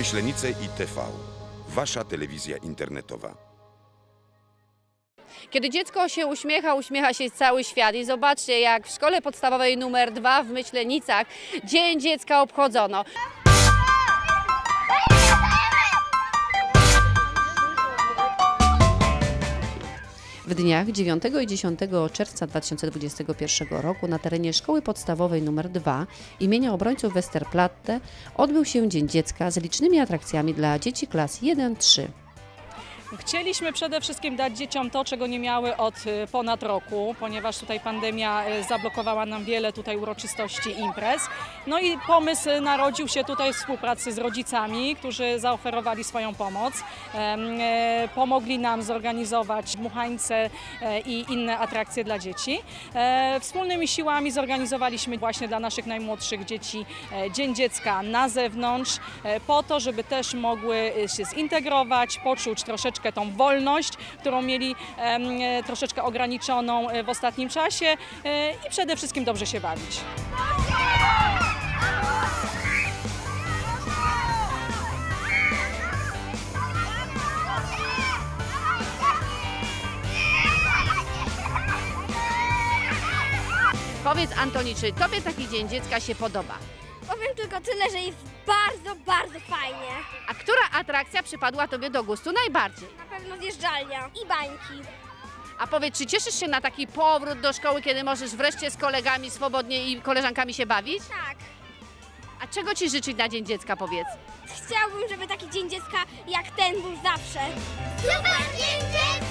Myślenice i TV. Wasza telewizja internetowa. Kiedy dziecko się uśmiecha, uśmiecha się cały świat. I zobaczcie, jak w szkole podstawowej nr 2 w Myślenicach Dzień Dziecka obchodzono. W dniach 9 i 10 czerwca 2021 roku na terenie Szkoły Podstawowej nr 2 imienia Obrońców Westerplatte odbył się Dzień Dziecka z licznymi atrakcjami dla dzieci klas 1-3. Chcieliśmy przede wszystkim dać dzieciom to, czego nie miały od ponad roku, ponieważ tutaj pandemia zablokowała nam wiele tutaj uroczystości i imprez. No i pomysł narodził się tutaj w współpracy z rodzicami, którzy zaoferowali swoją pomoc. Pomogli nam zorganizować dmuchańce i inne atrakcje dla dzieci. Wspólnymi siłami zorganizowaliśmy właśnie dla naszych najmłodszych dzieci Dzień Dziecka na zewnątrz, po to, żeby też mogły się zintegrować, poczuć troszeczkę tą wolność, którą mieli troszeczkę ograniczoną w ostatnim czasie i przede wszystkim dobrze się bawić. Powiedz, Antoni, czy tobie taki Dzień Dziecka się podoba? Powiem tylko tyle, że jest bardzo, bardzo fajnie. A która atrakcja przypadła tobie do gustu najbardziej? Na pewno zjeżdżalnia i bańki. A powiedz, czy cieszysz się na taki powrót do szkoły, kiedy możesz wreszcie z kolegami swobodnie i koleżankami się bawić? Tak. A czego ci życzyć na Dzień Dziecka, powiedz? Chciałbym, żeby taki Dzień Dziecka jak ten był zawsze. Super Dzień Dziecka!